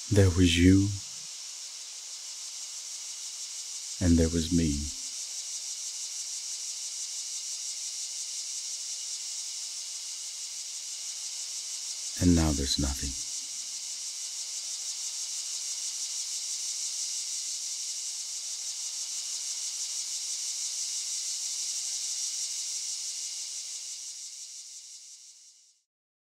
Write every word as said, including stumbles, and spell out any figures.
There was you, and there was me. And now there's nothing.